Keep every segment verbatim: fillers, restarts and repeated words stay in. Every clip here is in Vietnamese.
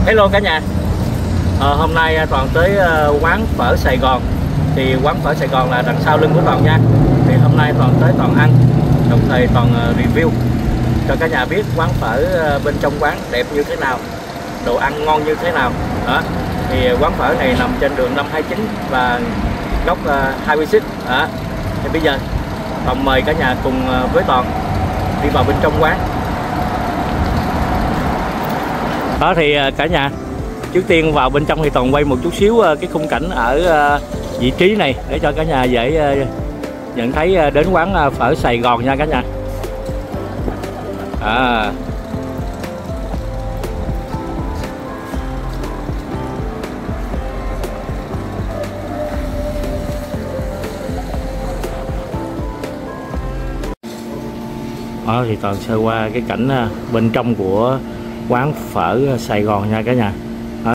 Hello cả nhà. à, Hôm nay Toàn tới uh, quán phở Sài Gòn. Thì quán phở Sài Gòn là đằng sau lưng của Toàn nha. Thì hôm nay Toàn tới Toàn ăn, đồng thời Toàn uh, review cho cả nhà biết quán phở uh, bên trong quán đẹp như thế nào, đồ ăn ngon như thế nào đó. Thì quán phở này nằm trên đường năm hai chín và góc uh, hai mươi sáu đó. Thì bây giờ Toàn mời cả nhà cùng uh, với Toàn đi vào bên trong quán. Đó thì cả nhà, trước tiên vào bên trong thì Toàn quay một chút xíu cái khung cảnh ở vị trí này để cho cả nhà dễ nhận thấy đến quán phở Sài Gòn nha cả nhà. À. Đó thì Toàn sơ qua cái cảnh bên trong của quán phở Sài Gòn nha cả nhà. Đó.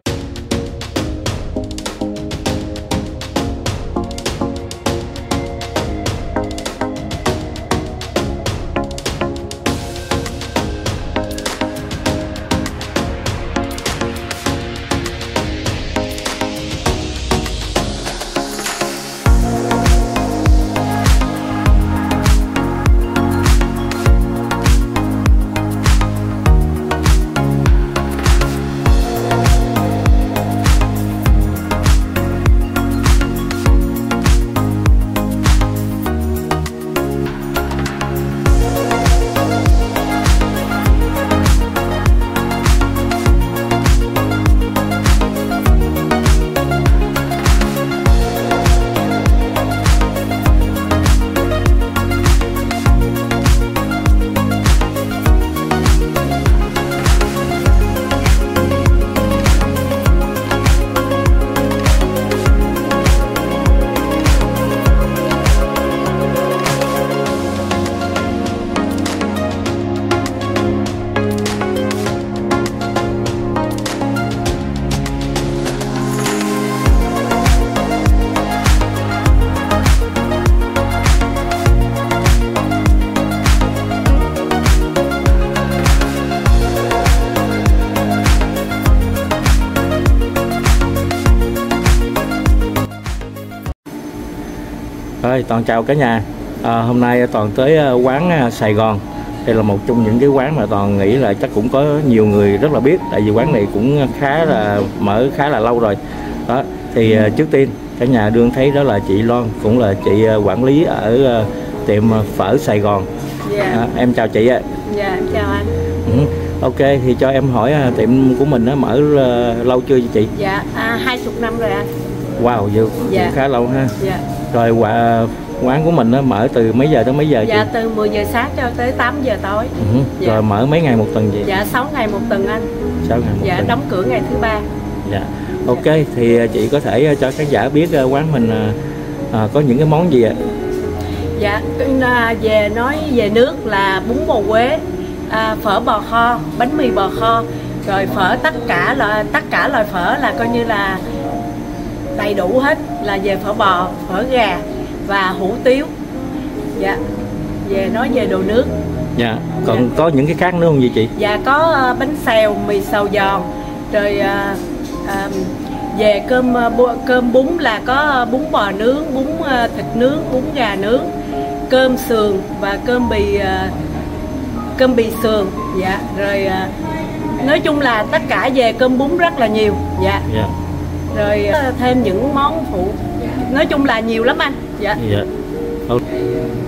Rồi, Toàn chào cả nhà. à, Hôm nay Toàn tới quán Sài Gòn. Đây là một trong những cái quán mà Toàn nghĩ là chắc cũng có nhiều người rất là biết, tại vì quán này cũng khá là mở khá là lâu rồi đó. Thì uh, trước tiên cả nhà đương thấy đó là chị Loan, cũng là chị uh, quản lý ở uh, tiệm phở Sài Gòn. Dạ. à, Em chào chị ạ. Dạ em chào anh. ừ. Ok, thì cho em hỏi uh, tiệm của mình nó mở uh, lâu chưa vậy chị? Dạ à, hai mươi năm rồi anh. Wow, dự Dạ. cũng khá lâu ha. Dạ. Rồi quả, quán của mình nó mở từ mấy giờ tới mấy giờ chị? Dạ từ mười giờ sáng cho tới tám giờ tối. uh-huh. Dạ. Rồi mở mấy ngày một tuần chị? Dạ sáu ngày một tuần anh. sáu ngày một dạ, tuần. Đóng cửa ngày thứ ba. Dạ. Ok, dạ. Thì chị có thể cho khán giả biết quán mình à, có những cái món gì ạ? Dạ về nói về nước là bún bò Quế, à, phở bò kho, bánh mì bò kho, rồi phở tất cả là tất cả loại phở là coi như là đầy đủ hết, là về phở bò, phở gà và hủ tiếu. Dạ. Về nói về đồ nước. Dạ. Còn dạ. có những cái khác nữa không gì chị? Dạ có uh, bánh xèo, mì xào giòn, rồi uh, uh, về cơm uh, cơm bún là có bún bò nướng, bún uh, thịt nướng, bún gà nướng, cơm sườn và cơm bì uh, cơm bì sườn. Dạ. Rồi uh, nói chung là tất cả về cơm bún rất là nhiều. Dạ. Dạ. Rồi uh, thêm những món phụ, nói chung là nhiều lắm anh. Dạ. Dạ. Okay.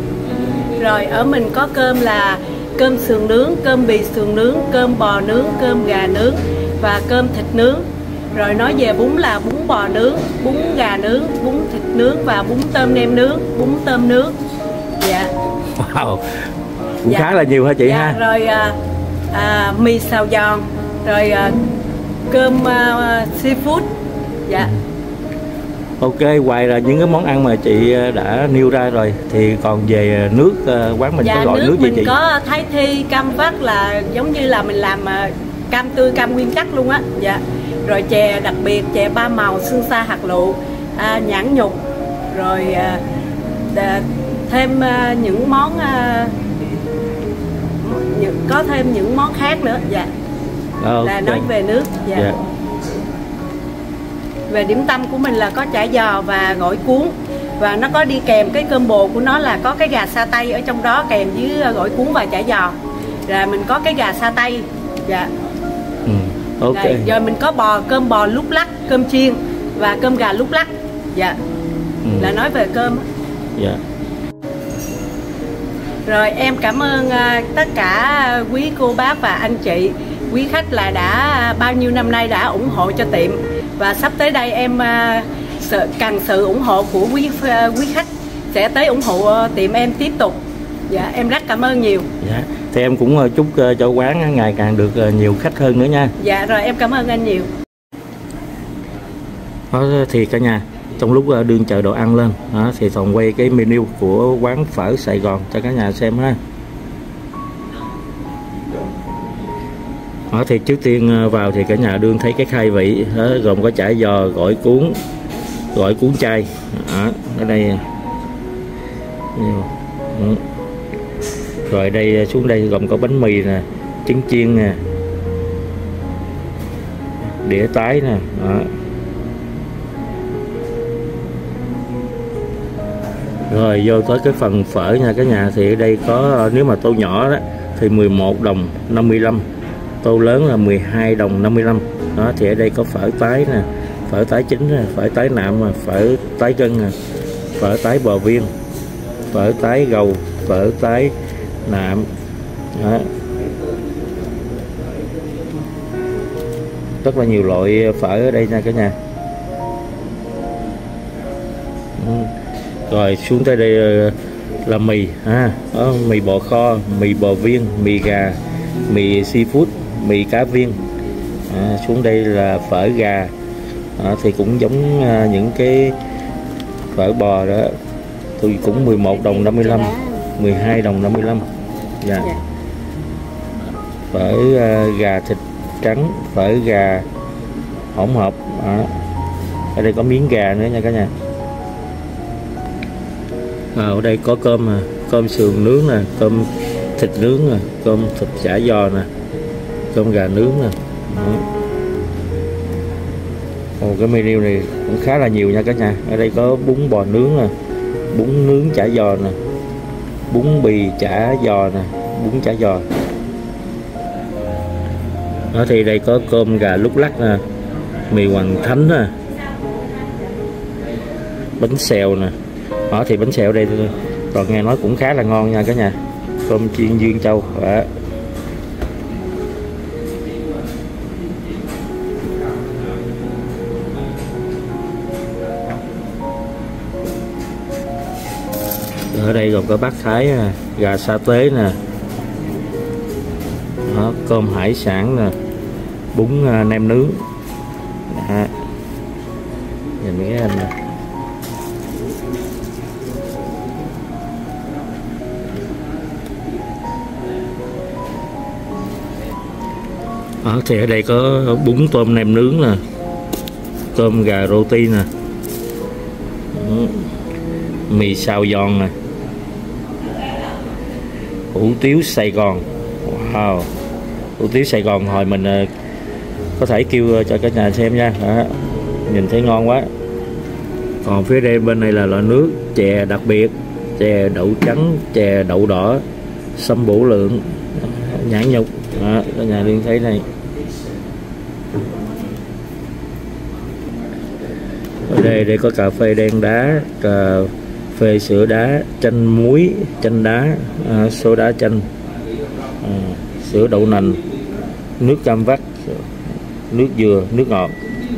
Rồi ở mình có cơm là cơm sườn nướng, cơm bì sườn nướng, cơm bò nướng, cơm gà nướng và cơm thịt nướng. Rồi nói về bún là bún bò nướng, bún gà nướng, bún thịt nướng và bún tôm nem nướng, bún tôm nướng. Dạ. Wow, cũng dạ. khá là nhiều hả chị? Dạ. ha. Rồi à, à, mì xào giòn, rồi à, cơm à, seafood. Dạ. Ừ. Ok, ngoài là những cái món ăn mà chị đã nêu ra rồi thì còn về nước quán mình dạ, có gọi nước, nước gì chị? Mình có Thái Thi, cam vắt là giống như là mình làm cam tươi, cam nguyên chất luôn á. Dạ. Rồi chè đặc biệt, chè ba màu, xương sa hạt lựu, à, nhãn nhục, rồi à, đà, thêm à, những món à, những, có thêm những món khác nữa. Dạ. Oh, là okay. nói về nước. Dạ. Yeah. Về điểm tâm của mình là có chả giò và gỏi cuốn, và nó có đi kèm cái combo của nó là có cái gà sa tây ở trong đó kèm với gỏi cuốn và chả giò. Rồi mình có cái gà sa tây. Dạ. Ừ. Ok. Rồi, giờ mình có bò, cơm bò lúc lắc, cơm chiên và cơm gà lúc lắc. Dạ. Ừ. Là nói về cơm. Dạ. Rồi em cảm ơn uh, tất cả quý cô bác và anh chị, quý khách là đã bao nhiêu năm nay đã ủng hộ cho tiệm, và sắp tới đây em uh, sự, cần sự ủng hộ của quý uh, quý khách sẽ tới ủng hộ uh, tiệm em tiếp tục. Dạ em rất cảm ơn nhiều. Dạ. Thì em cũng uh, chúc uh, cho quán ngày càng được uh, nhiều khách hơn nữa nha. Dạ rồi em cảm ơn anh nhiều. Đó, thì cả nhà trong lúc uh, đương chờ đồ ăn lên đó, thì Toàn quay cái menu của quán phở Sài Gòn cho cả nhà xem ha. Đó, thì trước tiên vào thì cả nhà đương thấy cái khai vị đó, gồm có chả giò, gỏi cuốn, gỏi cuốn chay đó, ở đây. Ừ. Rồi đây xuống đây gồm có bánh mì nè, trứng chiên nè, đĩa tái nè đó. Rồi vô tới cái phần phở nha cả nhà, thì ở đây có, nếu mà tô nhỏ đó thì mười một đồng năm mươi lăm, tô lớn là mười hai đồng năm mươi lăm. Đó thì ở đây có phở tái nè, phở tái chính nè, phở tái nạm, phở tái gân nè, phở tái bò viên, phở tái gầu, phở tái nạm. Đó. Rất là nhiều loại phở ở đây nha cả nhà. Ừ. Rồi xuống tới đây là mì ha, đó, mì bò kho, mì bò viên, mì gà, mì seafood, mì cá viên. À, xuống đây là phở gà. À, thì cũng giống à, những cái phở bò đó, thì cũng mười một đồng năm mươi lăm, mười hai đồng năm mươi lăm. Dạ. Yeah. Phở à, gà thịt trắng, phở gà hỗn hợp. À, ở đây có miếng gà nữa nha cả nhà. À, ở đây có cơm à, cơm sườn nướng nè, cơm thịt nướng nè, cơm thịt chả giò nè, cơm gà nướng nè. Ồ, cái menu này cũng khá là nhiều nha cả nhà. Ở đây có bún bò nướng nè, bún nướng chả giò nè, bún bì chả giò nè, bún chả giò. Đó thì đây có cơm gà lúc lắc nè, mì Hoàng Thánh nè, bánh xèo nè. Đó thì bánh xèo đây còn nghe nói cũng khá là ngon nha cả nhà. Cơm chiên Dương Châu. Đó. Ở đây còn có bát Thái nè, gà sa tế nè. Đó, cơm hải sản nè, bún uh, nem nướng. Đó. Nhìn mấy anh nè. Đó, thì ở đây có bún tôm nem nướng nè, cơm gà roti nè. Đó. Mì xào giòn nè, hủ tiếu Sài Gòn. Wow, hủ tiếu Sài Gòn hồi mình uh, có thể kêu cho cả nhà xem nha. Đó. Nhìn thấy ngon quá. Còn phía đây bên này là loại nước chè đặc biệt, chè đậu trắng, chè đậu đỏ, sâm bổ lượng, nhãn nhục. Đó, cả nhà liên thấy này. Ở đây đây có cà phê đen đá, cà phê sữa đá, chanh muối, chanh đá, à, soda chanh, à, sữa đậu nành, nước cam vắt, nước dừa, nước ngọt.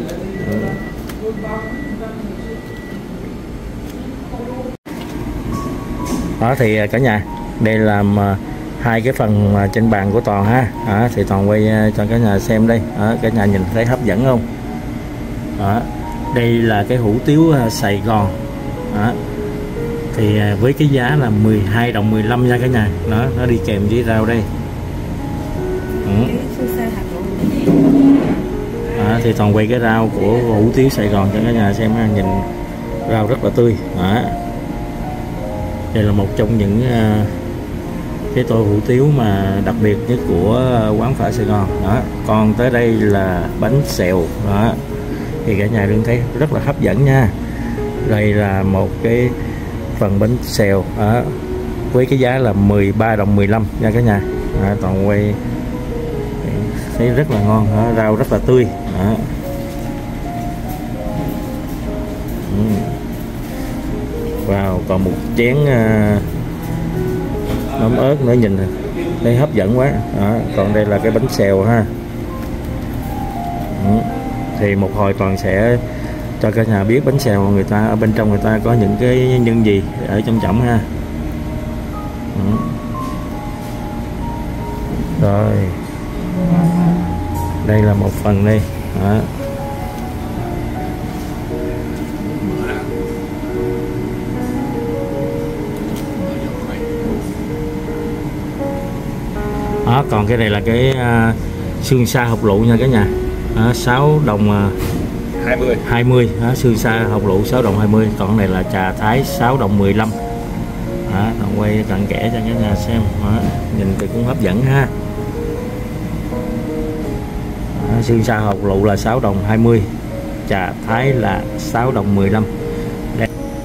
Đó thì cả nhà, đây là hai cái phần trên bàn của Toàn ha. Đó, thì Toàn quay cho cả nhà xem đây. Đó, cả nhà nhìn thấy hấp dẫn không? Đó, đây là cái hủ tiếu Sài Gòn. Đó. Thì với cái giá là mười hai đồng mười lăm nha cả nhà. Đó, nó đi kèm với rau đây. Ừ. Đó, thì Toàn quay cái rau của hủ tiếu Sài Gòn cho cả nhà xem ha. Nhìn rau rất là tươi. Đó. Đây là một trong những uh, cái tô hủ tiếu mà đặc biệt nhất của quán phở Sài Gòn đó. Còn tới đây là bánh xèo đó, thì cả nhà đừng thấy rất là hấp dẫn nha. Đây là một cái phần bánh xèo đó, với cái giá là mười ba đồng mười lăm nha cả nhà. Đó, toàn quay thấy rất là ngon đó, rau rất là tươi đó. Wow, còn một chén uh, mắm ớt nữa, nhìn thấy hấp dẫn quá đó. Còn đây là cái bánh xèo ha. Ừ. Thì một hồi Toàn sẽ cho cả nhà biết bánh xèo người ta ở bên trong người ta có những cái nhân gì ở trong chẩm ha. Ừ. Rồi đây là một phần đây đó. Đó, còn cái này là cái uh, xương sa hột lựu nha cả nhà. Đó, sáu đồng uh, hai mươi hai mươi đó, xương sa hột lựu sáu đồng hai mươi. Còn này là trà thái sáu đồng mười lăm. Đó, quay cận kẽ cho cả nhà xem. Đó, nhìn thì cũng hấp dẫn ha. Đó, xương sa hột lựu là sáu đồng hai mươi, trà thái là sáu đồng mười lăm. Đây.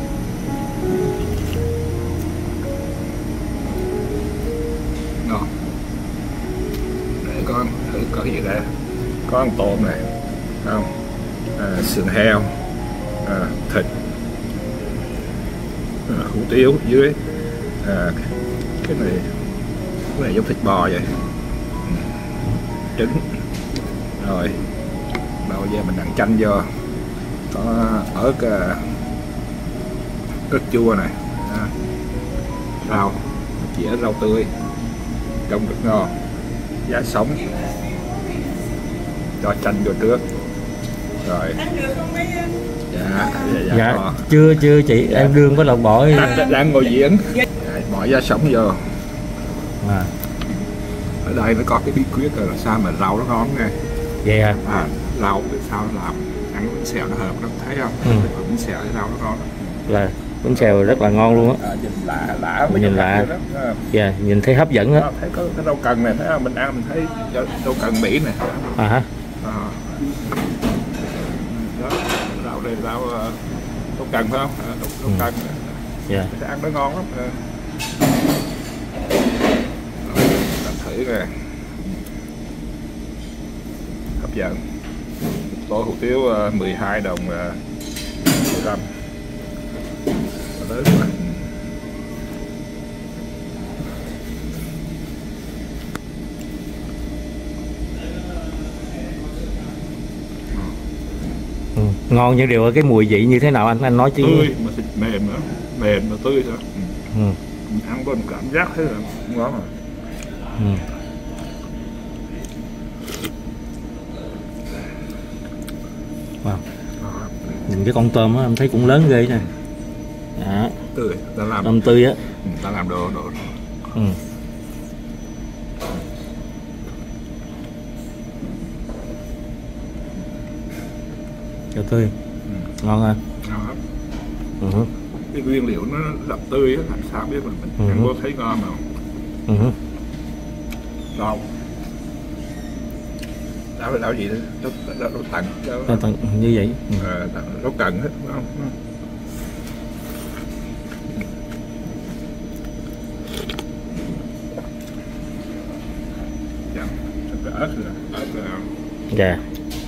Ngon. Để con thử có gì đây. Có con tôm này, không? À, sườn heo, à, thịt, à, hủ tiếu dưới, à, cái này cái này giống thịt bò vậy, trứng, rồi đầu giờ mình đặng chanh vô, có ớt, uh, ớt chua này, à, rau, dĩa rau tươi, trông rất ngon, giá sống, cho chanh vô trước. Rồi. Dạ, dạ, dạ, dạ chưa chưa chị, dạ. Em đương có lòng bỏ đang, đang ngồi diễn. Dạ, bỏ giá sống vô. À. Ở đây nó có cái bí quyết là sao mà rau nó ngon nghe. Vậy hả? À, rau từ sao làm ăn bánh xèo nó hợp lắm, thấy không? Ừ. Bánh xèo với rau nó ngon. Là bánh xèo rất là ngon luôn á. À, nhìn lạ lạ. Nhìn lạ. Dạ, nhìn thấy hấp dẫn á. À, thấy có cái rau cần này, thấy không? Mình ăn mình thấy rau cần Mỹ này. À hả? À. Đó, rau đây rau rau cần phải không? À, rau, rau ừ. cần. Dạ. Sẽ ăn nó ngon lắm. À. Làm thử nè. Hấp dẫn. Tô hủ tiếu mười hai đồng mười lăm. Lớn quá. Ừ. Ngon những điều ở cái mùi vị như thế nào anh anh nói chứ. Tươi mà thịt mềm nữa, mềm mà tươi nữa. Ừ. Ừ. Ăn bên cảm giác thế là ngon rồi. Ừ. Wow. Nhìn cái con tôm á em thấy cũng lớn ghê nè. Đó. Tươi, ta làm tôm tươi á. Ta làm đồ đồ. Ừ. Cho tươi. Ừ. Ngon ha. Ngon lắm. Ừ. Cái nguyên liệu nó đậm tươi á, làm sao biết mà mình ừ. ăn vô thấy ngon mà. Ừ. Ngon. Đó là gì đó, nó nó nó tặng cho nó tặng như vậy. Ừ. À, nó cần hết đúng không? Dạ, cái ớt rồi, ớt rồi. Dạ.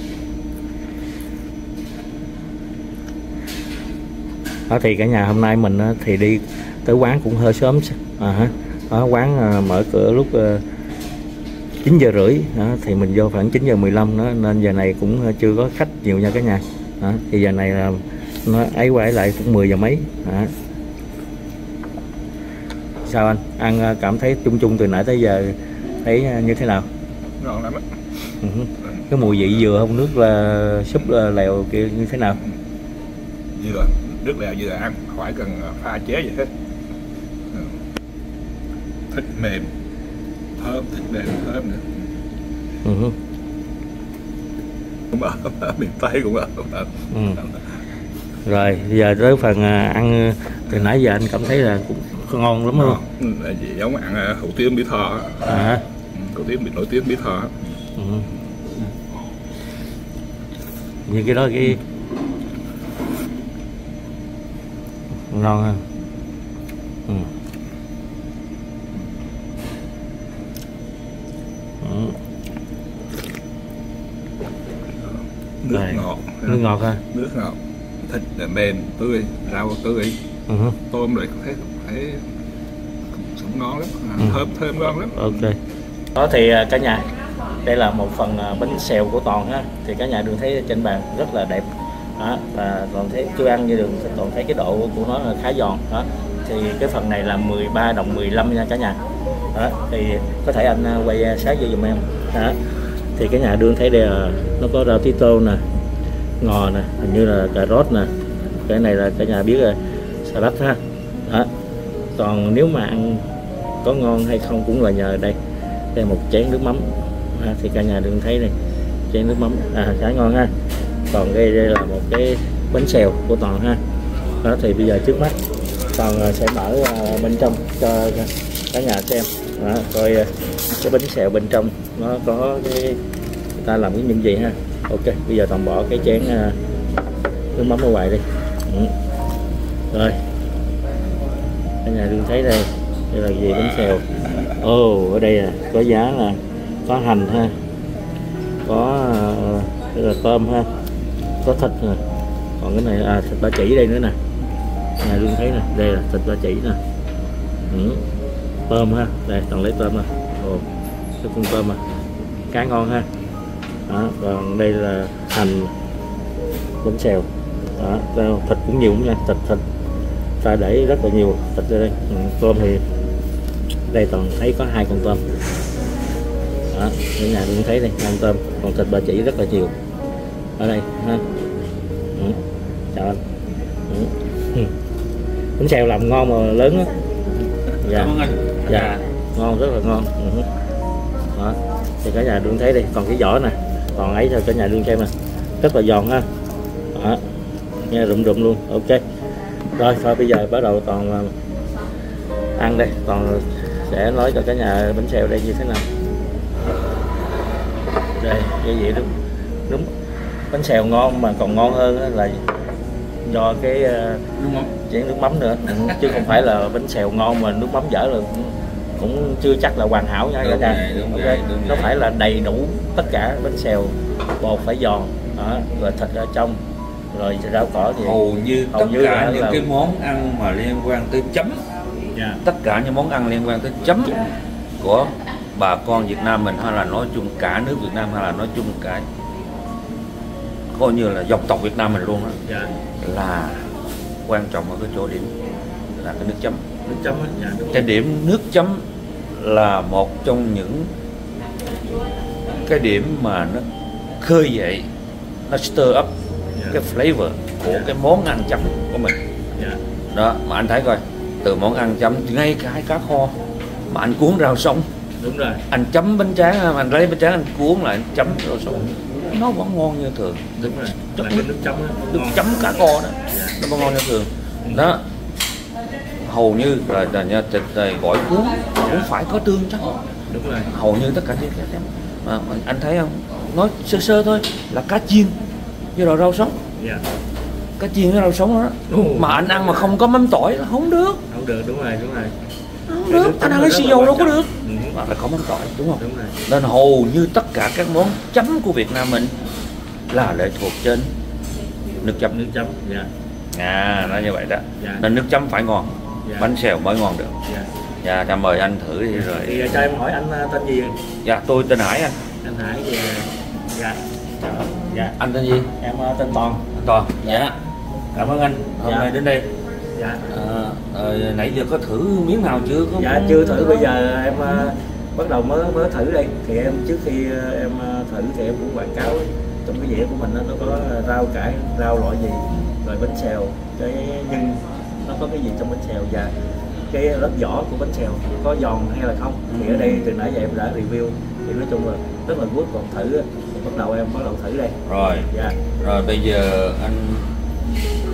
Đó thì cả nhà hôm nay mình thì đi tới quán cũng hơi sớm à, đó, quán mở cửa lúc chín giờ rưỡi đó, thì mình vô khoảng chín giờ mười lăm đó, nên giờ này cũng chưa có khách nhiều nha cả nhà. Đó, thì giờ này là nó ấy quay lại cũng mười giờ mấy. Đó. Sao anh ăn cảm thấy chung chung từ nãy tới giờ thấy như thế nào? Ngon lắm á. Ừ. Cái mùi vị dừa không, nước là súp là lèo kia như thế nào? Dừa, nước lèo dừa ăn khỏi cần pha chế gì hết. Ừ. Thịt mềm, thơm, thịt mềm thơm nữa. Ừ. Cũng ở, ở miền Tây cũng ở. Ừ. Rồi giờ tới phần ăn từ nãy giờ anh cảm thấy là cũng ngon lắm luôn. Ừ, là gì giống ăn hủ tiếu Mỹ Tho. À, hủ tiếu bị nổi tiếng Mỹ Tho. ừ. Như cái đó cái ngon ha. Ừ. Ừ. Nước Rồi. ngọt. Nước ngọt ha. Nước ngọt. Thịt là mềm, tươi, rau tươi. Ừ. Tôm lại thấy thấy cũng ngon lắm, Ừ. thơm thơm ngon lắm. Ok. Đó thì cả nhà, đây là một phần bánh xèo của Toàn ha. Thì cả nhà đường thấy trên bàn rất là đẹp. Đó, và Toàn thấy chưa ăn như đường Toàn thấy cái độ của nó là khá giòn. Đó. Thì cái phần này là mười ba đồng mười lăm nha cả nhà. Đó, thì có thể anh quay sát vô giùm em. Đó. Thì cái nhà đường thấy đây là nó có rau tí tô nè, ngò nè, hình như là cà rốt nè. Cái này là cả nhà biết rồi, salad ha. Đó. Còn nếu mà ăn có ngon hay không cũng là nhờ đây. Đây một chén nước mắm. À, thì cả nhà đừng thấy này, chén nước mắm à khá ngon ha. Còn đây, đây là một cái bánh xèo của Toàn ha. Đó thì bây giờ trước mắt Toàn sẽ mở uh, bên trong cho cả nhà xem. Đó, coi uh, cái bánh xèo bên trong nó có cái người ta làm cái những gì ha. Ok, bây giờ Toàn bỏ cái chén uh, nước mắm ở ngoài đi. Ừ. Rồi cả nhà đừng thấy đây, đây là gì bánh xèo. Ồ, oh, ở đây là có giá là có hành ha, có uh, là tôm ha, có thịt nè, còn cái này à thịt ba chỉ đây nữa nè, nhà luôn thấy nè, đây là thịt ba chỉ nè, ừ. Tôm ha, đây toàn lấy tôm nè, ồ cái con tôm à, cá ngon ha. Đó, còn đây là hành, bánh xèo, đó, thịt cũng nhiều nha, thịt thịt ta để rất là nhiều thịt ở đây, ừ. Tôm thì đây toàn thấy có hai con tôm. Đó, ở nhà cũng thấy đây, con tôm, còn thịt ba chỉ rất là nhiều ở đây ha. Ừ. Chào anh. Ừ. Bánh xèo làm ngon mà lớn á. Dạ. Cảm ơn anh. Dạ, ngon rất là ngon. Ừ. Đó, thì cả nhà đương thấy đây, còn cái vỏ nè, còn ấy cho cả nhà đương xem nè, rất là giòn ha. Đó, nghe rụm rụm luôn. Ok. Rồi thôi bây giờ bắt đầu Toàn ăn đây, Toàn sẽ nói cho cả nhà bánh xèo đây như thế nào. Đây cái gì đúng đúng bánh xèo ngon mà còn ngon hơn là do cái Đúng không? chén nước mắm nữa, ừ, chứ không phải là bánh xèo ngon mà nước mắm dở là cũng, cũng chưa chắc là hoàn hảo nha cả nhà. Ok, nó phải là đầy đủ tất cả. Bánh xèo bột phải giòn, đó, rồi thịt ở trong, rồi rau cỏ thì Hầu như hầu tất như cả những là... cái món ăn mà liên quan tới chấm, Yeah. tất cả những món ăn liên quan tới chấm của bà con Việt Nam mình, hay là nói chung cả nước Việt Nam, hay là nói chung cả coi như là dòng tộc Việt Nam mình luôn đó, Yeah. là quan trọng ở cái chỗ điểm là cái nước chấm. Nước chấm á, dạ, đúng Cái rồi. điểm nước chấm là một trong những cái điểm mà nó khơi dậy, nó stir up Yeah. cái flavor của Yeah. cái món ăn chấm của mình. Yeah. Đó, mà anh thấy coi, từ món ăn chấm, ngay cả cá kho mà anh cuốn rau sống, Đúng rồi. anh chấm bánh tráng, anh lấy bánh tráng anh cuốn lại, anh chấm rau sống, nó vẫn ngon như thường. Đúng rồi. Nước, Là cái nước chấm á, nước ngon. chấm cá kho đó, Dạ. nó vẫn ngon như thường. Đó, hầu như là, là, là thịt này gỏi cuốn cũng phải có tương chắc, Đúng rồi. hầu như tất cả những cái chấm. Mà anh thấy không, nói sơ sơ thôi là cá chiên với rồi rau sống, Dạ. cá chiên với rau sống đó, Ồ. mà anh ăn mà không có mắm tỏi là không được. Không được, đúng rồi, đúng rồi. Không Cái được, nước anh chấm ăn nó cái rất xì là dầu quan đâu có trọng. được. Ừ. Mà phải có mắm tỏi, đúng không? Đúng rồi. Nên hầu như tất cả các món chấm của Việt Nam mình là lệ thuộc trên nước chấm. Nước chấm. Dạ. À, nó như vậy đó. Dạ. Nên nước chấm phải ngon, Dạ. bánh xèo mới ngon được. Dạ. Dạ, dạ mời anh thử đi Thì rồi. cho em hỏi anh tên gì? Dạ, tôi tên Hải anh. Anh Hải thì dạ. Dạ. Anh tên gì? Em tên Toàn. Anh Toàn. Dạ. Cảm ơn anh. Hôm Dạ. nay đến đây. Dạ. À, ờ, nãy giờ có thử miếng nào chưa? Có Dạ chưa thử, bây giờ em uh, bắt đầu mới mới thử đây. Thì em trước khi uh, em uh, thử thì em cũng quảng cáo trong cái dĩa của mình đó, nó có rau cải, rau loại gì, rồi bánh xèo, cái nhân nó có cái gì trong bánh xèo và cái lớp vỏ của bánh xèo có giòn hay là không. Thì ở đây từ nãy giờ em đã review thì nói chung là rất là good. Còn thử thì bắt đầu em bắt đầu thử đây. Rồi. Dạ. Rồi bây giờ anh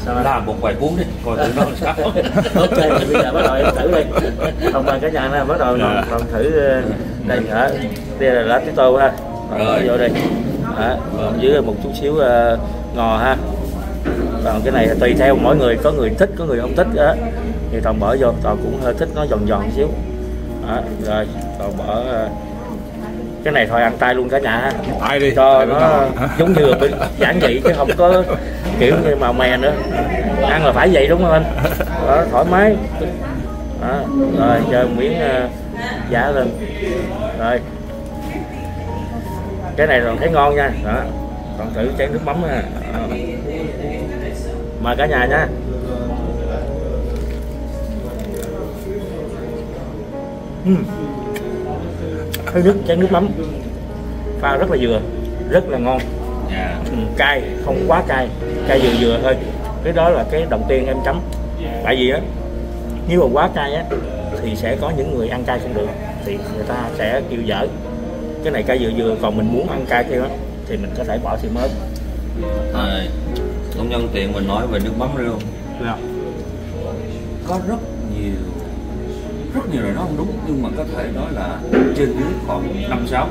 Sao anh? làm một vài cuốn đi coi thử nó làm sao. Ok, thì bây giờ bắt đầu em thử đi. Không mà cả nhà nó bắt đầu Dạ. còn thử đây hả? Đây là lá tía tô ha. Rồi Rồi. vô đây. Đó, còn dưới một chút xíu uh, ngò ha. Còn cái này tùy theo mỗi người, có người thích, có người không thích á. Thì Toàn bỏ vô, Toàn cũng hơi thích nó giòn giòn xíu. Đó, rồi Toàn bỏ uh, cái này thôi ăn tay luôn cả nhà ha. Tay đi. Cho Tay nó nó giống như là giản dị chứ không có kiểu như màu mè nữa. Ăn là phải vậy đúng không anh? Đó, thoải mái. Đó, rồi chờ miếng uh, giả lên. Rồi. Cái này còn thấy ngon nha. Đó. Còn thử chén nước mắm nha. Đó. Mời cả nhà nha. Uhm. Cái nước chén nước mắm pha rất là vừa, rất là ngon. Dạ. Ừ, cay, không quá cay, cay vừa vừa thôi. Cái đó là cái đầu tiên em chấm. Tại vì á, nếu mà quá cay á thì sẽ có những người ăn cay không được, thì người ta sẽ kêu dở. Cái này cay vừa vừa, còn mình muốn ăn cay theo á thì mình có thể bỏ thêm ớt. À, công nhân tiện mình nói về nước mắm luôn. Được. Có rất nhiều rất nhiều rồi nó không đúng, nhưng mà có thể nói là trên dưới khoảng năm sáu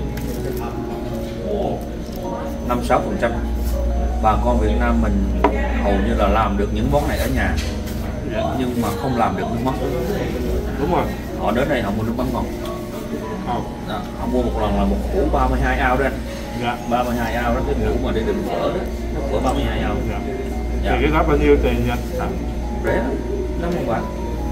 năm sáu phần trăm bà con Việt Nam mình hầu như là làm được những món này ở nhà, nhưng mà không làm được nước mắm. Đúng rồi. Họ đến đây họ mua nước mắm ngon. Đó, họ mua một lần là một hũ ba mươi hai ao đó anh. Dạ. ba mươi hai ao đó, cái hũ mà để đựng phở đó, nó phở ba mươi hai ao. Dạ. Dạ. Thì cái đó bao nhiêu tiền vậy? Đó, rẻ lắm, năm mươi bạc.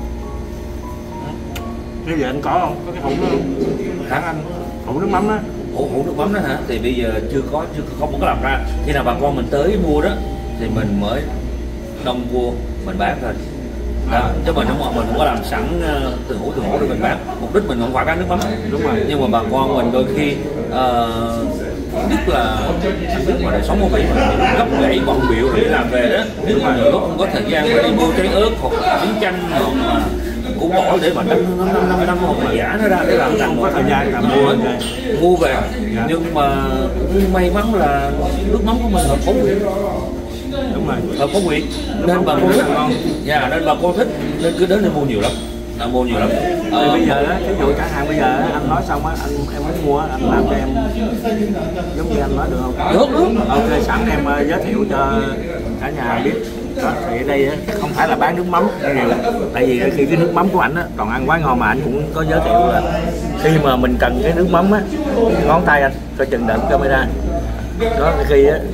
Như vậy anh có không? Có cái hũ đó không? Hả? Anh hũ nước mắm đó. Hũ hũ nước mắm đó hả? Thì bây giờ chưa có, chưa không có làm ra. Khi nào bà con mình tới mua đó thì mình mới đông mua mình bán thôi. Đó, chứ mình không mình không có làm sẵn uh, từ hũ từ hũ để mình bán. Mục đích mình không phải bán nước mắm. Đúng rồi. Nhưng mà bà con mình đôi khi uh, nhất là nhất mà đời sống của Mỹ mà gấp gãy bận biểu để làm về đó, nếu mà nhiều lúc không có thời gian mà đi mua trái ớt hoặc miếng chanh hoặc là củ tỏi để mà đâm đâm đâm đâm đâm hoặc là giả nó ra để làm thành Không một có thời gian làm mua về. mua về. Nhưng mà may mắn là nước mắm của mình hợp khẩu vị, Đúng rồi. hợp khẩu vị nên bà con thích, dạ nên bà con thích nên cứ đến đây mua nhiều lắm, là mua nhiều lắm. Thì Ờ, bây giờ á, ví dụ chẳng hạn bây giờ á, anh nói xong á, anh em muốn mua á, anh làm cho em giống như anh nói được không? được được. Ok, sẵn em uh, giới thiệu cho cả nhà biết. Đó, thì ở đây á, không phải là bán nước mắm nhiều, tại vì khi cái nước mắm của anh á còn ăn quá ngon, mà anh cũng có giới thiệu là khi mà mình cần cái nước mắm á, ngón tay anh coi chừng đợt camera đó, khi á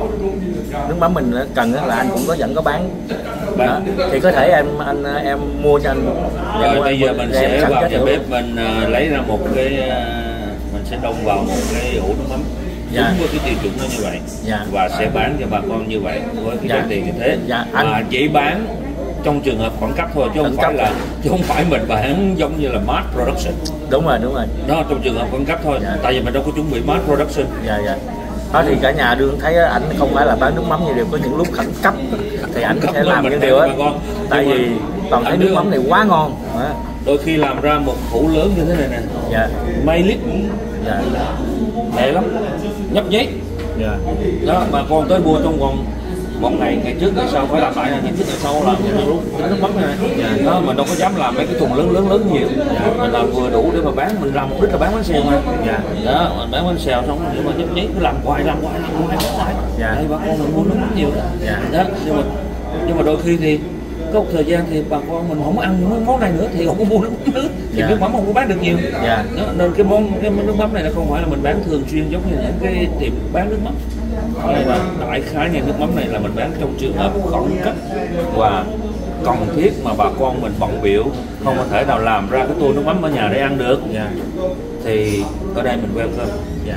nước mắm mình cần á, là anh cũng có vẫn có bán. Đó, thì có thể em anh em mua cho anh. Rồi mua bây anh giờ mua- mình em sẽ sẵn vào giới nhà thiệu. bếp mình uh, lấy ra một cái uh, mình sẽ đông vào một cái hũ nước mắm Dạ. đúng với cái tiêu chuẩn nó như vậy. Dạ. Và sẽ bán cho bà con như vậy với cái Dạ. giá tiền như thế. Dạ, anh- Mà chỉ bán trong trường hợp khẩn cấp thôi, chứ không Khẩn phải cấp. là chứ không phải mình bán giống như là mass production. Đúng rồi, đúng rồi. Đó, trong trường hợp khẩn cấp thôi. Dạ. Tại vì mình đâu có chuẩn bị mass production. Dạ dạ. Đó thì cả nhà đương thấy á, ảnh không phải là bán nước mắm như điều, có những lúc khẩn cấp thì ảnh Khẩn sẽ cấp làm mình những bán điều á. cho bà con. Tại Nhưng vì mà toàn thấy anh nước biết mắm không? này quá ngon. Đó. Đôi khi làm ra một hũ lớn như thế này nè, Dạ mấy lít, dạ lẹ lắm, nhấp nháy. dạ. Đó, bà con tới mua trong vòng một ngày, ngày trước ngày sau phải làm lại, ngày trước ngày sau làm những lúc tính nước mắm này. Dạ. Đó, mình đâu có dám làm mấy cái thùng lớn lớn lớn nhiều. Mình làm vừa đủ để mà bán, mình làm mục đích là bán bánh xèo mà. Dạ. Đó, mình bán bánh xèo xong nhưng mà nhấp nháy cứ làm hoài làm hoài làm hoài làm hoài. Dạ. Đây bà con mình mua nước mắm nhiều đó. Dạ. Đó, nhưng mà nhưng mà đôi khi thì có một thời gian thì bà con mình không ăn những món này nữa thì không có mua nước mắm nữa, thì Dạ. nước mắm không có bán được nhiều. Dạ. Đó, nên cái món cái nước mắm này nó không phải là mình bán thường xuyên giống như những cái tiệm bán nước mắm. Đây là đại khái như nước mắm này là mình bán trong trường hợp khẩn cấp và cần thiết mà bà con mình bận biểu không có thể nào làm ra cái tô nước mắm ở nhà để ăn được, Dạ. thì ở đây mình welcome. Dạ.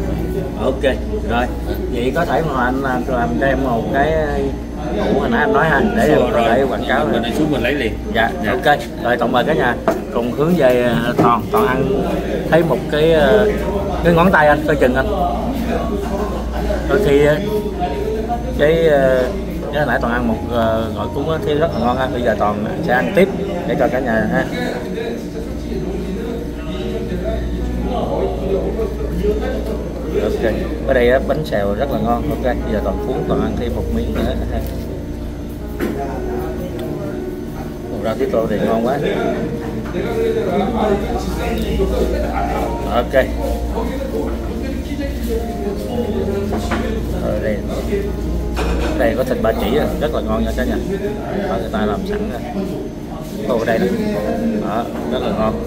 Ok rồi, vậy có thể mà anh làm làm cho em một cái hũ hồi nãy anh nói ha, để em có thể quảng cáo mình này. đi xuống mình lấy liền. Dạ, Dạ. ok. Rồi tổng mời cả nhà cùng hướng về uh, Toàn. Toàn ăn thấy một cái uh, cái ngón tay anh, coi chừng anh. Đôi khi uh, cái uh, cái hồi nãy Toàn ăn một uh, gỏi cúng á, thấy rất là ngon ha. Bây giờ Toàn sẽ ăn tiếp để cho cả nhà ha. Ok. Ở đây á, bánh xèo rất là ngon. Ok, bây giờ Toàn cuốn Toàn ăn thêm một miếng nữa ha. Rau tiết tô thì ngon quá. Ok. Rồi đây, đây có thịt ba chỉ rất là ngon nha cả nhà. Đó, người ta làm sẵn rồi. Tô ở đây nè. Đó, rất là ngon.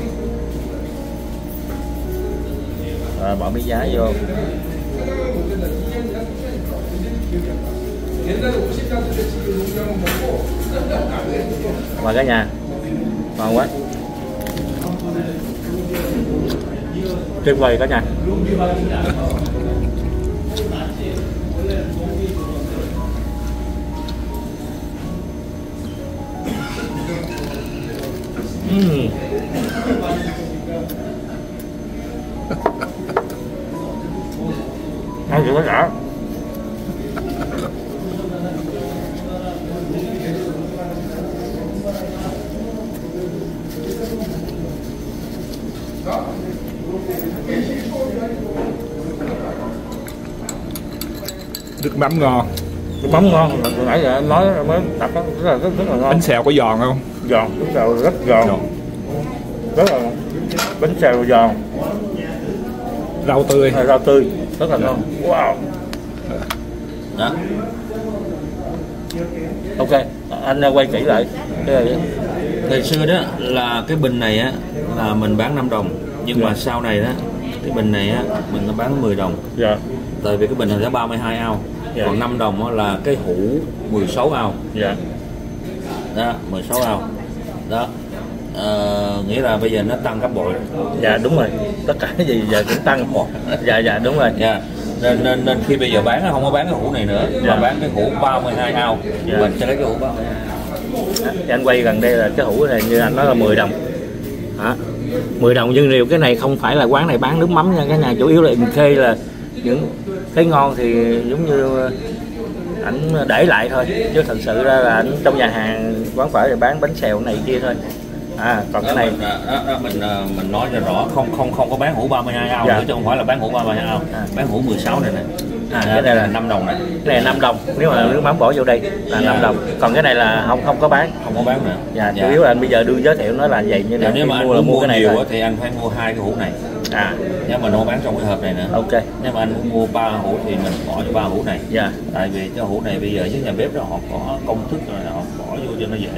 Rồi, bỏ miếng giá vô. Mời cả nhà. Ngon quá. Tuyệt vời cả nhà. Uhm. Ăn gì quá đã. Nước mắm ngon. Nước mắm ngon, hồi nãy giờ anh nói mới tập đó, rất là rất, rất là ngon. Bánh xèo có giòn không? Giòn, bánh xèo rất giòn. Giòn. Rất là bánh xèo giòn. Rau tươi. À, rau tươi, rất là ngon. Wow. Đó. Ok, anh quay kỹ lại. Ngày xưa đó là cái bình này á là mình bán năm đồng, nhưng dạ. mà sau này đó cái bình này á mình nó bán mười đồng. Dạ. Tại vì cái bình này nó ba mươi hai ao. Dạ. Còn năm đồng là cái hũ mười sáu ao. Dạ. Đó, mười sáu ao. Đó. Ờ, nghĩa là bây giờ nó tăng gấp bội. Dạ đúng rồi, tất cả cái gì giờ cũng tăng một. Dạ dạ đúng rồi. Dạ. Nên, nên nên khi bây giờ bán không có bán cái hũ này nữa, dạ. mà bán cái hũ ba mươi hai ao. Dạ. Mình sẽ lấy cái hũ ba mươi hai ao. Anh quay gần đây là cái hũ này như anh nói là mười đồng. Hả? mười đồng, nhưng điều cái này không phải là quán này bán nước mắm nha, cái nhà chủ yếu là in khê, là những cái ngon thì giống như ảnh để lại thôi, chứ thật sự ra là ảnh trong nhà hàng quán phở thì bán bánh xèo này kia thôi. À còn cái này mình, đó, đó, mình mình nói cho rõ, không không không có bán hũ ba mươi hai ao, dạ. chứ không phải là bán hũ ba mươi hai ao, à. bán hũ mười sáu này nè. À, cái này là năm đồng này. Cái này là năm đồng, nếu mà nước mắm bỏ vô đây là dạ. năm đồng. Còn cái này là không không có bán, không có bán nữa. Dạ, dạ. Chủ yếu là anh bây giờ đưa giới thiệu nó là vậy, như dạ, nếu mà mua anh là mua cái này nhiều thôi. Thì anh phải mua hai cái hũ này. À, nếu mà nó bán trong cái hộp này nữa. Ok. Nếu mà anh muốn mua ba hũ thì mình bỏ cho ba hũ này. Dạ. Tại vì cái hũ này bây giờ với nhà bếp đó họ có công thức rồi, họ bỏ vô cho nó dễ.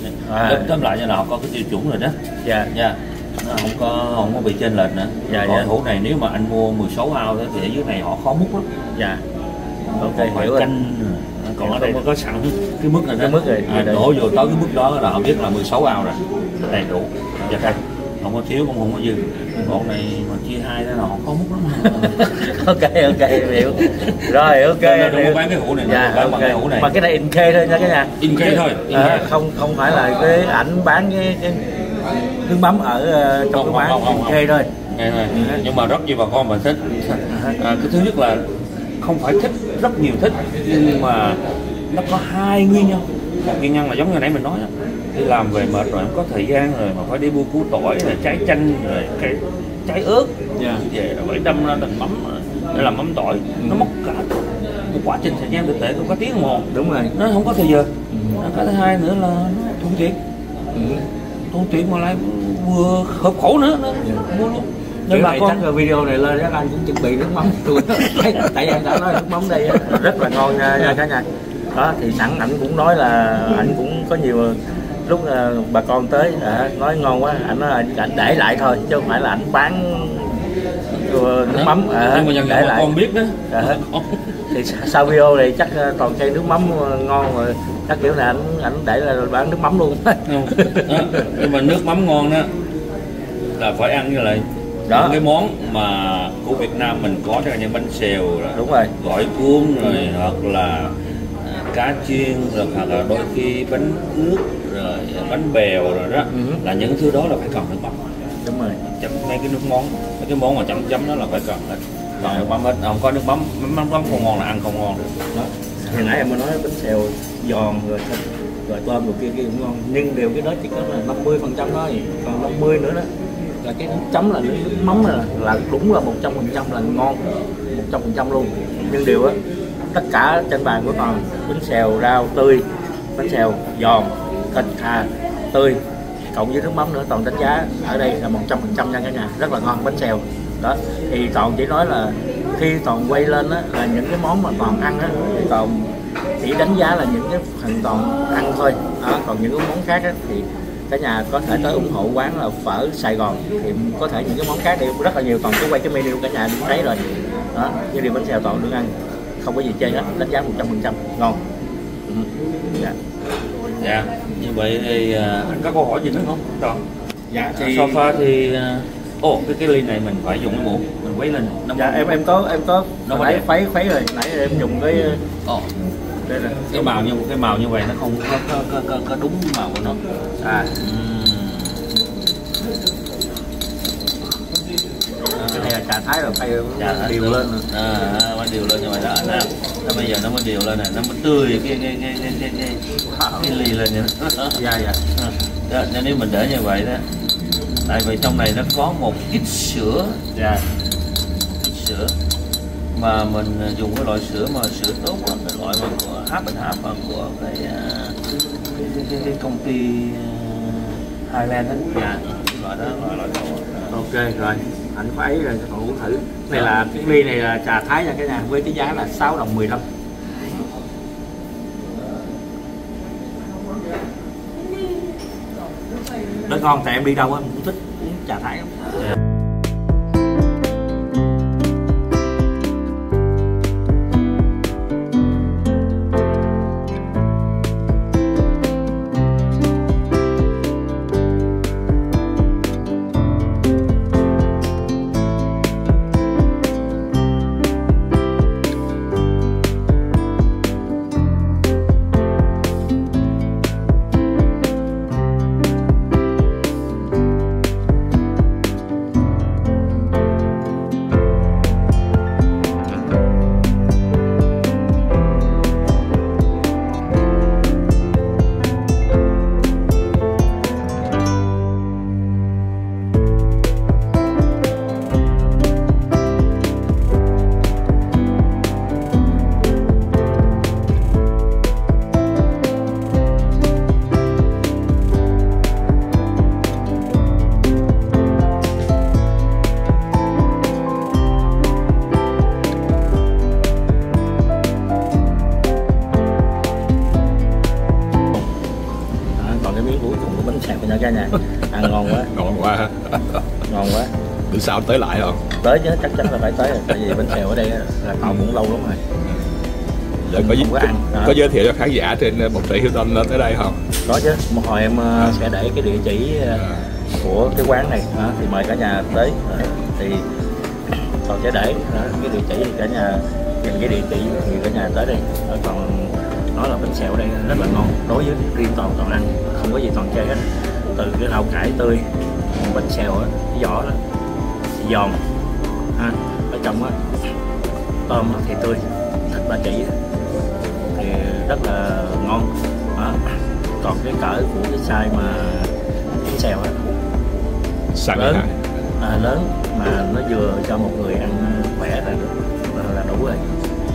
À. Tóm lại như là họ có cái tiêu chuẩn rồi đó. Dạ. Dạ. Nó không có không có bị chênh lệch nữa. Dạ. Còn dạ. hũ này nếu mà anh mua mười sáu ao đó, thì ở dưới này họ khó múc lắm. Dạ. Ok, phải hiểu canh. Rồi. Còn ở đây có sẵn cái mức này đó. Cái mức rồi. À, đổ vô tới cái mức đó là họ biết là mười sáu ao rồi. Đầy đủ. Dạ. Okay. Không có thiếu cũng không có dư. Còn này mà chia hai đó là họ khó múc lắm. Ok ok hiểu. Rồi ok. Đừng có bán cái hũ này. Dạ, bán okay. cái hũ này. Mà cái này in khê thôi nha cả nhà. In khê thôi. In à, không không phải là cái ảnh bán cái, cái nước mắm ở uh, trong không, cái quán không, không, in khê thôi. Nghe thôi. Ừ. Nhưng mà rất nhiều bà con mà thích. À, cái thứ nhất là không phải thích, rất nhiều thích, nhưng mà nó có hai nguyên nhân. Một nguyên nhân là giống như nãy mình nói đó, đi làm về mệt rồi, không có thời gian rồi mà phải đi mua củ tỏi, rồi trái chanh, rồi cái trái ớt, yeah. về rồi phải đâm ra thành mắm để làm mắm tỏi, ừ. nó mất cả một quá trình thời gian thực tế cũng có tiếng đồng hồ. Đúng rồi, nó không có thời giờ. Ừ. Cái thứ hai nữa là nó thuận tiện, ừ. thuận tiện mà lại vừa hợp khẩu nữa, nó yeah. mua luôn. Nên bà con chắc là video này lên các anh cũng chuẩn bị nước mắm luôn. Tại vì anh đã nói nước mắm đây rất là ngon nha, nha cả nhà. Đó thì sẵn ảnh cũng nói là ảnh cũng có nhiều lúc uh, bà con tới uh, nói ngon quá, ảnh nói là ảnh để lại thôi chứ không phải là ảnh bán uh, nước mắm. Uh, nhưng mà dần dần bà con biết đó. Uh, thì sau video này chắc uh, toàn chai nước mắm uh, ngon rồi, chắc kiểu này ảnh ảnh để là bán nước mắm luôn. Đó, nhưng mà nước mắm ngon đó là phải ăn như là đó. Những cái món mà của Việt Nam mình có, cho những bánh xèo rồi, đúng rồi, gỏi cuốn rồi, ừ. hoặc là cá chiên, rồi hoặc là đôi khi bánh ướt, rồi bánh bèo rồi đó, ừ. là những thứ đó là phải cần nước mắm. Đúng rồi, chấm mấy cái nước món, mấy cái món mà chấm chấm đó là phải cần hết. Còn nước mắm hết, không có nước mắm, mắm mắm không ngon là ăn không ngon được. Đó. Hồi nãy em mới nói bánh xèo giòn rồi thịt rồi tôm rồi kia kia cũng ngon, nhưng điều cái đó chỉ có là năm mươi phần trăm thôi, còn năm mươi nữa đó là cái nước chấm là nước, nước mắm là, là đúng là một trăm phần trăm là ngon, một trăm phần trăm luôn. Nhưng điều á, tất cả trên bàn của toàn bánh xèo rau tươi bánh xèo giòn, thịt thà, tươi, cộng với nước mắm nữa. Toàn đánh giá ở đây là một trăm phần trăm nha cả nhà, rất là ngon bánh xèo đó. Thì Toàn chỉ nói là khi Toàn quay lên á, là những cái món mà Toàn ăn á, thì Toàn chỉ đánh giá là những cái phần Toàn ăn thôi đó. Còn những cái món khác á, thì cả nhà có thể tới ủng hộ quán là phở Sài Gòn, thì có thể những cái món khác thì rất là nhiều. Toàn cứ quay cái menu cả nhà cũng thấy rồi đó. Như điều bánh xèo Toàn được ăn không có gì chê hết, đánh giá một trăm phần trăm ngon. Ừ. Yeah. Dạ, như vậy thì uh, anh có câu hỏi gì nữa không? Rồi. Dạ Thì... thì sofa thì ồ uh, cái cái ly này mình phải dùng cái muỗng mình quấy lên. Nó dạ em em có em có nó nãy khuấy khuấy rồi, nãy em dùng cái ồ đây là cái màu như cái màu như vậy nó không có có, có, có, có đúng màu của nó. à Uhm. cái này là trà Thái rồi, phải Dạ, điều lên rồi. À, nó điều lên như vậy đó nè. Nó bây giờ nó mới điều lên này, nó mới tươi cái cái cái cái cái cái, cái ly lên vậy đó. Dạ dạ. Đó, nếu mình để như vậy đó, tại vì trong này nó có một ít sữa, Dạ. ít sữa mà mình dùng cái loại sữa mà sữa tốt đó, cái loại mà của Half and Half mà của cái cái, cái, cái, cái công ty Highland đó. Dạ. Loại đó loại loại đó. Ok rồi, anh có ấy rồi cậu uống thử. Này là cái ly này là trà Thái nha cả nhà, với cái giá là sáu đồng mười lăm. Rất ngon, tại em đi đâu á cũng thích uống trà Thái lắm. Yeah. cả nhà, ăn ngon quá. Ngon quá. Ngon quá. Bữa sau tới lại không? Tới chứ, chắc chắn là phải tới rồi. Tại vì bánh xèo ở đây là họ cũng lâu lắm rồi. Giờ có, có, ăn. có giới thiệu cho khán giả trên một tỷ Hilton lên tới đây không? Có chứ, một hồi em uh, sẽ để cái địa chỉ uh, à. của cái quán này uh, thì mời cả nhà tới. Uh, thì còn sẽ để uh, cái địa chỉ thì cả nhà nhìn cái địa chỉ thì cả nhà tới đây. Uh, còn nói là bánh xèo ở đây rất là ngon, đối với riêng Toàn Toàn ăn không có gì Toàn chơi hết. Từ cái rau cải tươi, bánh xèo á, cái vỏ đó giòn, ha, ở trong á tôm thì tươi, thịt ba chỉ thì rất là ngon. Đó. Còn cái cỡ của cái size mà bánh xèo á lớn, à, lớn mà nó vừa cho một người ăn khỏe là được, là, là đủ rồi.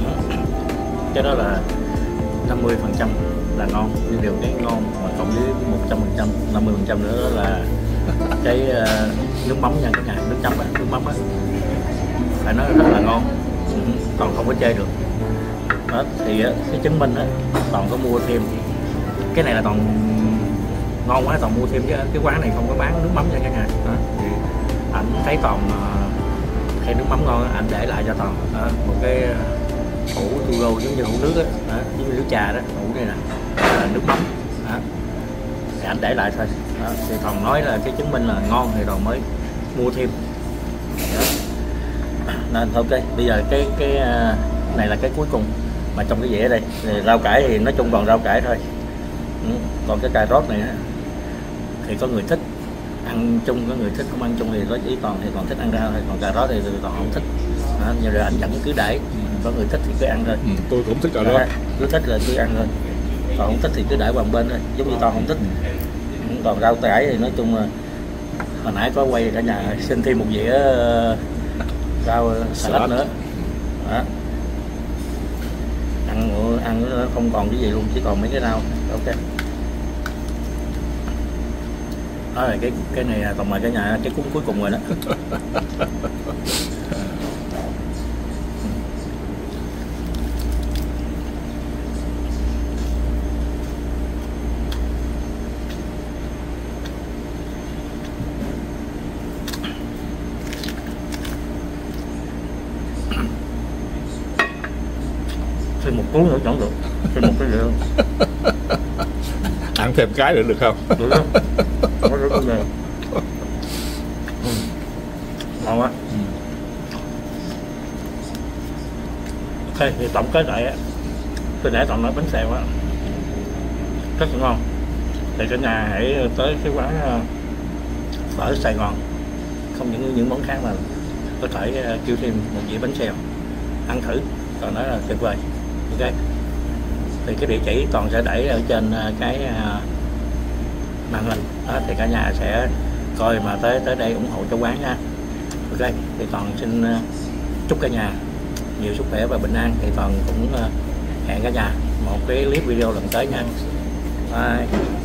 Cái đó là năm mươi phần trăm là ngon, nhưng điều cái ngon mà cộng với một trăm phần trăm, năm mươi phần trăm nữa đó là cái uh, nước mắm nha cả nhà, nước chấm á, nước mắm á phải nói rất là ngon, còn không có chê được. Đó thì uh, cái chứng minh á, Toàn có mua thêm cái này là Toàn ngon quá, Toàn mua thêm chứ cái quán này không có bán nước mắm nha cả nhà. Đó thì ảnh thấy Toàn uh, thấy nước mắm ngon, ảnh để lại cho Toàn uh, một cái hũ tu rô giống như hũ nước á, đó, giống như nước trà đó, hũ này nè là nước mắm đó. Thì anh để lại thôi. Đó. Thì Toàn nói là cái chứng minh là ngon thì Toàn mới mua thêm. Đó. Nên ok, bây giờ cái cái này là cái cuối cùng mà trong cái dĩa đây thì rau cải thì nói chung còn rau cải thôi. Ừ. Còn cái cà rốt này thì có người thích ăn chung, có người thích không ăn chung, thì có ý Toàn thì Toàn thích ăn rau thôi, còn cà rốt thì Toàn không thích. Đó. Nhưng rồi anh vẫn cứ để, có người thích thì cứ ăn thôi. Ừ, tôi cũng thích cà rốt. Cứ thích là cứ ăn thôi, còn không thích thì cứ để qua một bên thôi, giống như Toàn không thích. Còn rau cải thì nói chung là hồi nãy có quay cả nhà xin thêm một dĩa uh, rau xà lách nữa. Đó. Ăn ăn ăn nó không còn cái gì luôn, chỉ còn mấy cái rau. Ok. Đó là cái cái này là còn mời cả nhà cái cuốn cuối cùng rồi đó. Thêm một cuốn nữa chẳng được, thêm một cái nữa. Ăn thêm cái nữa được không? Được đó. Nó rất là ngon quá. Ok, thì tổng kết lại á, từ nãy toàn nói bánh xèo á rất là ngon. Thì cả nhà hãy tới cái quán phở Sài Gòn, không những những món khác mà có thể kêu thêm một dĩa bánh xèo ăn thử, còn nói là tuyệt vời. Ok, thì cái địa chỉ toàn sẽ để ở trên cái màn hình đó, thì cả nhà sẽ coi mà tới tới đây ủng hộ cho quán nha. Ok, thì toàn xin chúc cả nhà nhiều sức khỏe và bình an. Thì toàn cũng hẹn cả nhà một cái clip video lần tới nha. Bye.